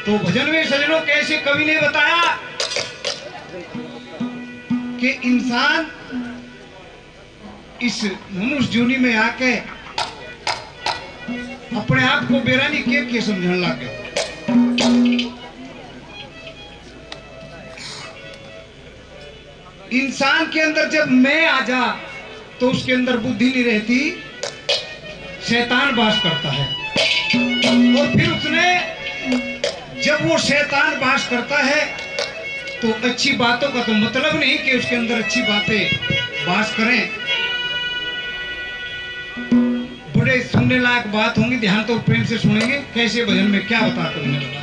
तो भजन में सजनों कैसे कवि ने बताया कि इंसान इस मनुष्य जूनी में आके अपने आप को बेरानी के समझने लगे। इंसान के अंदर जब मैं आ जा तो उसके अंदर बुद्धि नहीं रहती, शैतान वास करता है। और फिर उसने जब वो शैतान वास करता है तो अच्छी बातों का तो मतलब नहीं कि उसके अंदर अच्छी बातें वास करें। बड़े सुनने लायक बात होंगी, ध्यान तो प्रेम से सुनेंगे कैसे भजन में क्या बताते उन्हें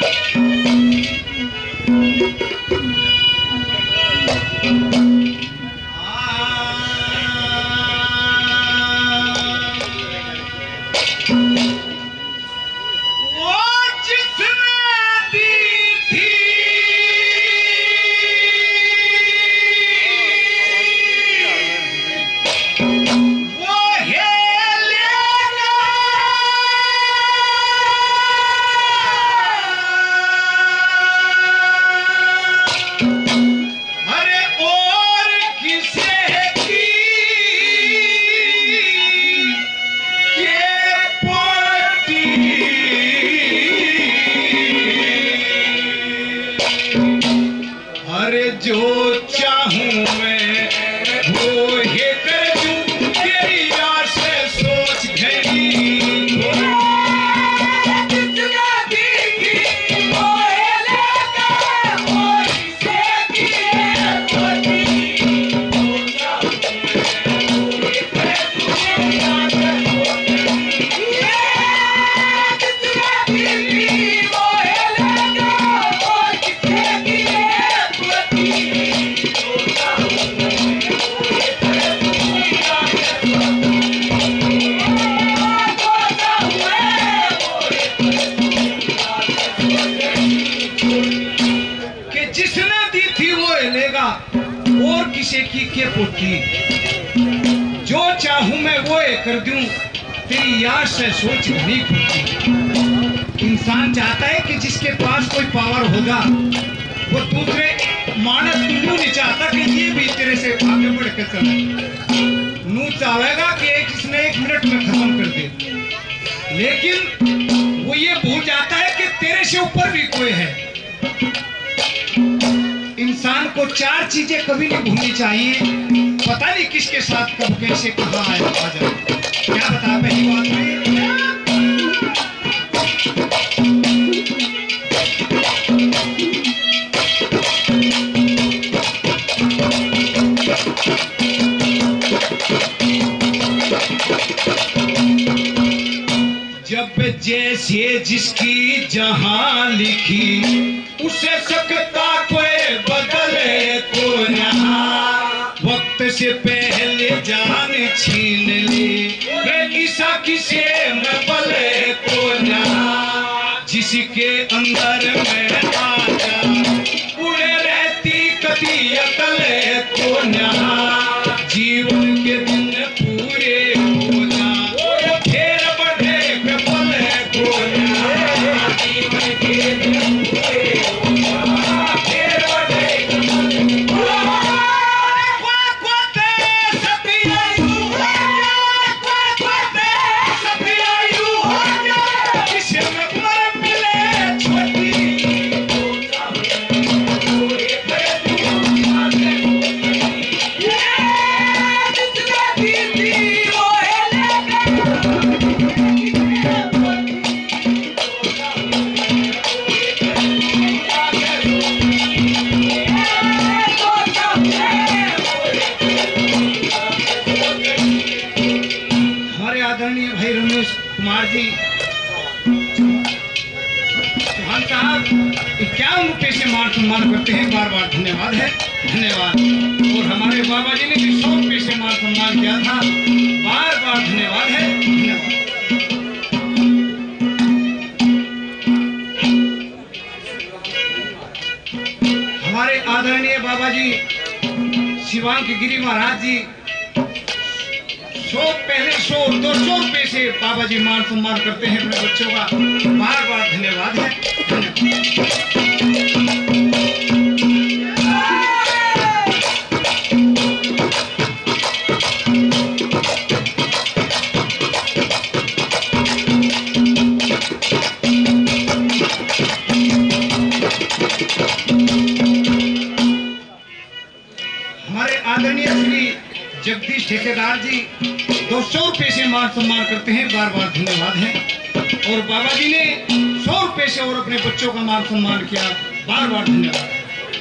जो चाहूं मैं वो कर दूं, तेरी याद से सोच नहीं खुलती। इंसान चाहता है कि जिसके पास कोई पावर होगा वो दूसरे मानस को नहीं चाहता कि ये भी तेरे से आगे बढ़ के चले। नू चाहेगा कि इसने 1 मिनट में खत्म कर दे, लेकिन वो ये भूल जाता है कि तेरे से ऊपर भी कोई है। इंसान को 4 चीजें कभी नहीं भूलनी चाहिए। पता नहीं किसके साथ कब कैसे कहाँ आ जाए। क्या बता पहली बात में जब जैसे जिसकी जहां लिखी उसे सकता कोई बदले को यहाँ। वक्त से पहले जान छीन ली ईसा किसे में बले को यहाँ। जिसके अंदर में आ जा उड़े रहती कभी अकले को यहाँ। जीवन के दिन पूरे हो जा फिर बढ़े पे बले को यहाँ। जीवन के दिन पूरे हो जा फिर बढ़े सम्मान करते हैं। बार बार धन्यवाद है, धन्यवाद। और हमारे बाबा जी ने भी 100 रुपये से मान सम्मान किया था। बार बार धन्यवाद है, धन्यवाद। हमारे आदरणीय बाबा जी शिवांक गिरी महाराज जी 100 पहले 100 200 रुपये से बाबा जी मान सम्मान करते हैं अपने बच्चों का। बार बार धन्यवाद है, धन्यवाद। ठेकेदार जी 200 रुपये से मान सम्मान करते हैं, बार बार धन्यवाद है। और बाबा जी ने 100 रुपये से और अपने बच्चों का मान सम्मान किया, बार बार धन्यवाद है।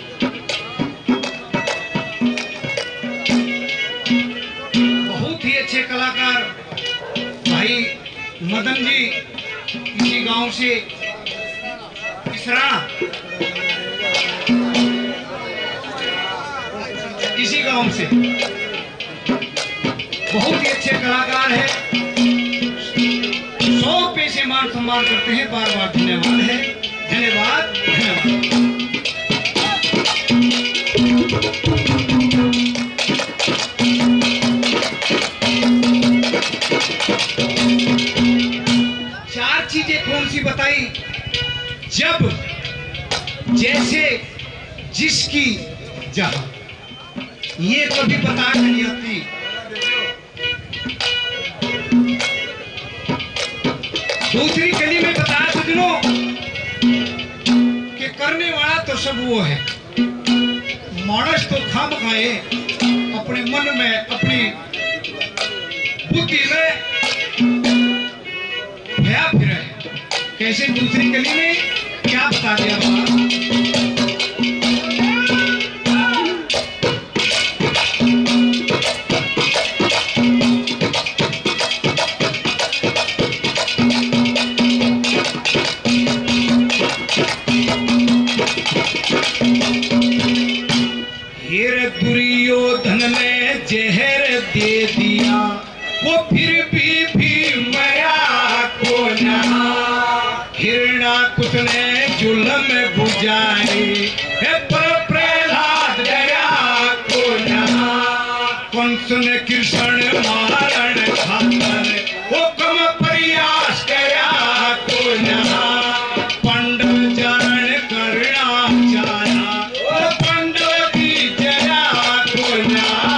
बहुत ही अच्छे कलाकार भाई मदन जी इसी गांव से, इसी गांव से बहुत ही अच्छे कलाकार है। 100 रुपये से मान सम्मान करते हैं, बार बार धन्यवाद है। धन्यवाद धन्यवाद। चार चीजें कौन सी बताई? जब, जैसे, जिसकी, जहां, ये कभी बता नहीं आती। दूसरी कली में बताया सज्जनों कि करने वाला तो सब वो है, मानस तो खाम खाए अपने मन में, अपनी बुद्धि में भया फिरे। कैसे? दूसरी कली में क्या बता दिया बाबा? दुर्योधन ने जहर दे दिया, वो फिर भी मरा को नहा। हिरणाकुश ने जुल्म बुझाई, पर प्रहलाद डरा को नहा। कंस ने कृष्ण मारण खातर वो कम प्रयास करा को नहा। पांडव जान करना चाहा, वो पांडव की जरा को नहा।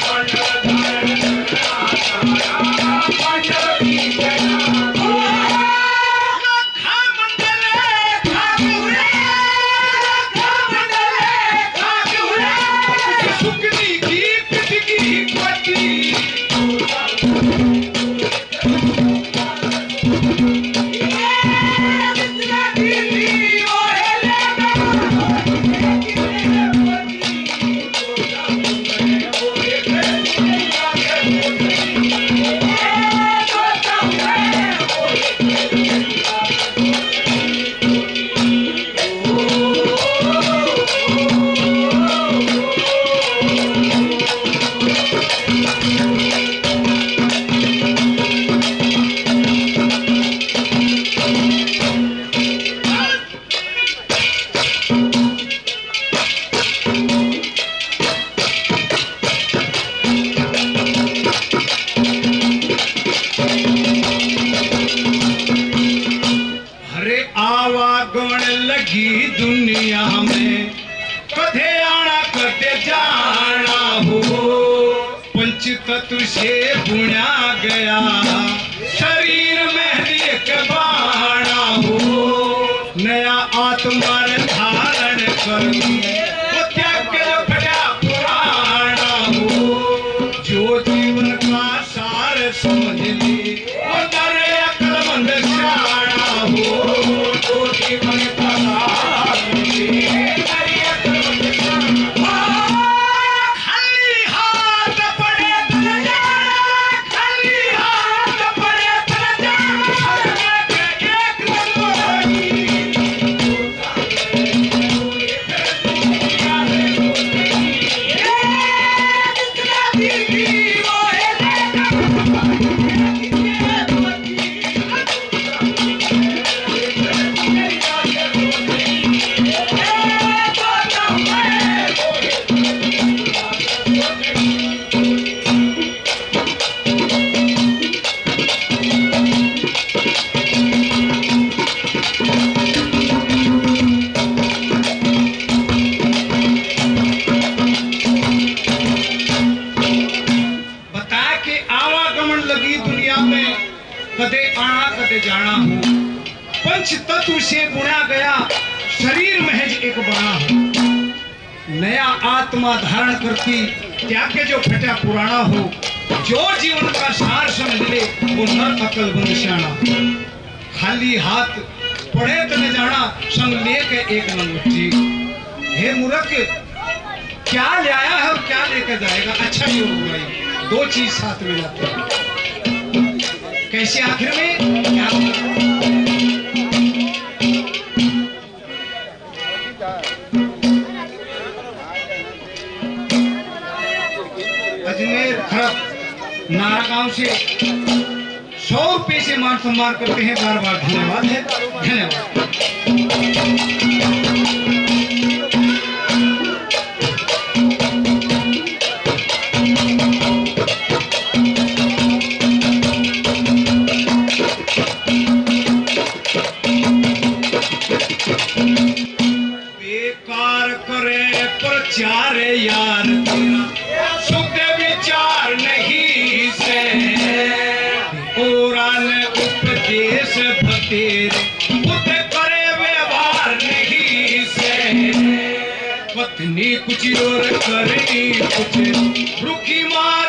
आवागमन लगी दुनिया में, कदे आना कदे जाना हो। पंच तत्व से बुना गया शरीर में एक बाणा हो। नया आत्मा धारण कर वो त्याग फटा पुराना हो। जो जीवन का सार समझ ले वो नर अकलमंद शाना हो। जीवन का खाली हाथ पड़े तन जाना, खाली हाथ पड़े तन जाना। एक कदे आना कदे जाना हो। पंच तत्व से बुना गया शरीर महज एक बना हो। नया आत्मा धारण करती त्याग के जो फटा पुराना हो। जो जीवन का सार समझ ले वो नर अकलमंद सियाणा। खाली हाथ पढ़े तो न जाना, संग लेके एक अंगूठी। हे मूर्ख, क्या ले आया है और क्या लेकर जाएगा? अच्छा ही होगा, दो चीज साथ में जाते हैं। कैसे आखिर में क्या अजमेर खरब नारा गांव से 100 रुपए से मान सम्मान करते हैं। बार बार धन्यवाद है, धन्यवाद। बेकार करे प्रचार यार तेरा, शुद्ध विचार नहीं से उपदेश भतेरे, खुद करे व्यवहार नहीं से। पत्नी कुछ और करनी कुछ, रुखी माँ